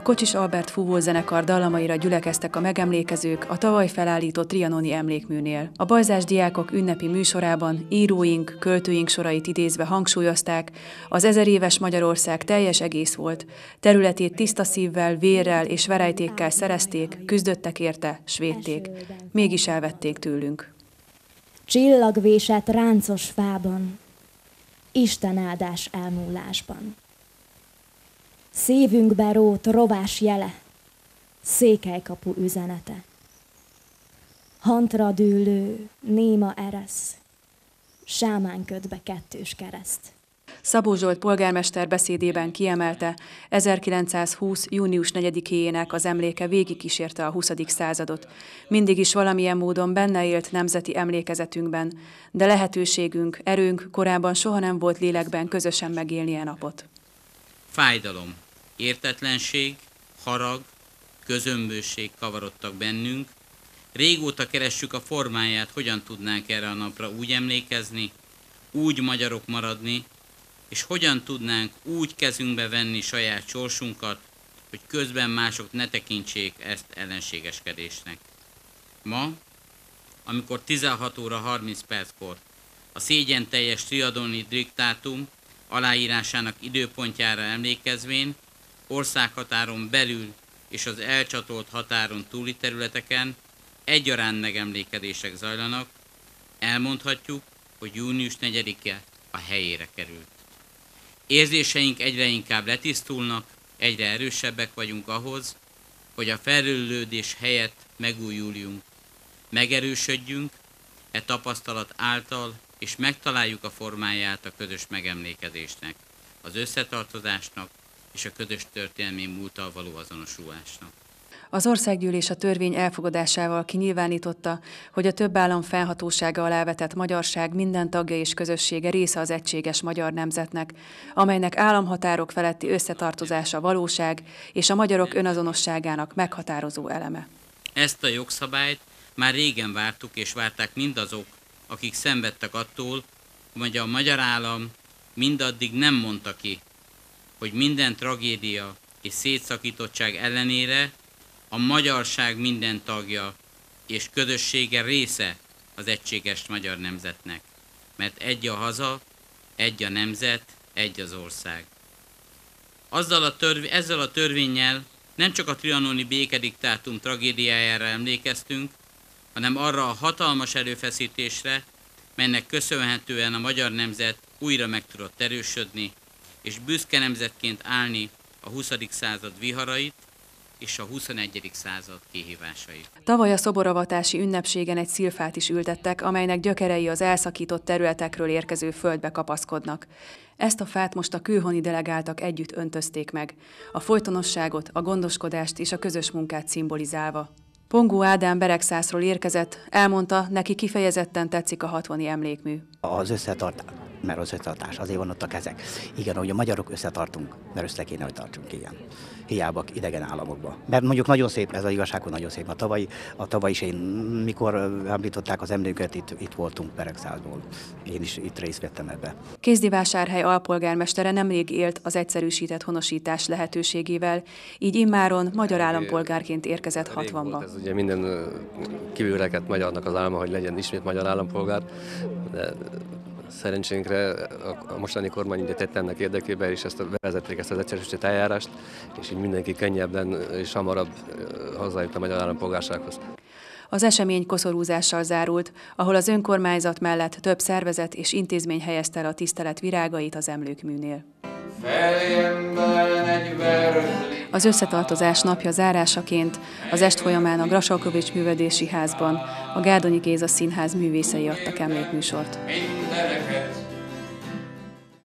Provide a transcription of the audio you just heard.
A Kocsis Albert fúvózenekar dallamaira gyülekeztek a megemlékezők a tavaly felállított trianoni emlékműnél. A bajzás diákok ünnepi műsorában íróink, költőink sorait idézve hangsúlyozták, az 1000 éves Magyarország teljes egész volt, területét tiszta szívvel, vérrel és verejtékkel szerezték, küzdöttek érte, s védték. Mégis elvették tőlünk. Csillagvésett ráncos fában, Isten áldás elmúlásban. Szívünkbe rót rovás jele, Székelykapu üzenete. Hantra dűlő, néma eresz, sámánködbe kettős kereszt. Szabó Zsolt polgármester beszédében kiemelte, 1920. június 4-ének az emléke végigkísérte a 20. századot. Mindig is valamilyen módon benne élt nemzeti emlékezetünkben, de lehetőségünk, erőnk korábban soha nem volt lélekben közösen megélni e napot. Fájdalom, értetlenség, harag, közömbösség kavarodtak bennünk. Régóta keressük a formáját, hogyan tudnánk erre a napra úgy emlékezni, úgy magyarok maradni, és hogyan tudnánk úgy kezünkbe venni saját sorsunkat, hogy közben mások ne tekintsék ezt ellenségeskedésnek. Ma, amikor 16 óra 30 perckor a szégyenteljes trianoni diktátum aláírásának időpontjára emlékezvén, országhatáron belül és az elcsatolt határon túli területeken egyaránt megemlékezések zajlanak, elmondhatjuk, hogy június 4-e a helyére került. Érzéseink egyre inkább letisztulnak, egyre erősebbek vagyunk ahhoz, hogy a felülődés helyett megújuljunk, megerősödjünk e tapasztalat által, és megtaláljuk a formáját a közös megemlékezésnek, az összetartozásnak és a közös történelmi múlttal való azonosulásnak. Az országgyűlés a törvény elfogadásával kinyilvánította, hogy a több állam fennhatósága alá vetett magyarság minden tagja és közössége része az egységes magyar nemzetnek, amelynek államhatárok feletti összetartozása valóság és a magyarok önazonosságának meghatározó eleme. Ezt a jogszabályt már régen vártuk és várták mindazok, akik szenvedtek attól, hogy a magyar állam mindaddig nem mondta ki, hogy minden tragédia és szétszakítottság ellenére a magyarság minden tagja és közössége része az egységes magyar nemzetnek, mert egy a haza, egy a nemzet, egy az ország. Ezzel a törvénnyel nem csak a trianoni békediktátum tragédiájára emlékeztünk, hanem arra a hatalmas erőfeszítésre, melynek köszönhetően a magyar nemzet újra meg tudott erősödni, és büszke nemzetként állni a 20. század viharait és a 21. század kihívásait. Tavaly a szoboravatási ünnepségen egy szilfát is ültettek, amelynek gyökerei az elszakított területekről érkező földbe kapaszkodnak. Ezt a fát most a külhoni delegáltak együtt öntözték meg, a folytonosságot, a gondoskodást és a közös munkát szimbolizálva. Pongó Ádám Beregszászról érkezett, elmondta, neki kifejezetten tetszik a 60-i emlékmű. Az összetartás, mert az összetartás, azért vannak ezek. Igen, hogy a magyarok összetartunk, mert össze kéne, hogy tartsunk, igen. Hiába idegen államokban. Mert mondjuk nagyon szép, ez az igazság, hogy nagyon szép. A tavaly is mikor említották az emléket, itt voltunk Beregszászból. Én is itt részt vettem ebbe. Kézdivásárhely alpolgármestere nemrég élt az egyszerűsített honosítás lehetőségével, így immáron magyar állampolgárként érkezett 60-ba. Ez ugye minden kívülreket magyarnak az álma, hogy legyen ismét magyar állampolgár, de szerencsénkre a mostani kormány ugye tette ennek érdekében, és bevezették ezt az egyszerűsített eljárást, és így mindenki könnyebben és hamarabb hozzájut a magyar állampolgársághoz. Az esemény koszorúzással zárult, ahol az önkormányzat mellett több szervezet és intézmény helyezte el a tisztelet virágait az emlékműnél. Az összetartozás napja zárásaként az est folyamán a Grassalkovich Művelődési Házban a Gárdonyi Géza Színház művészei adtak emlékműsort.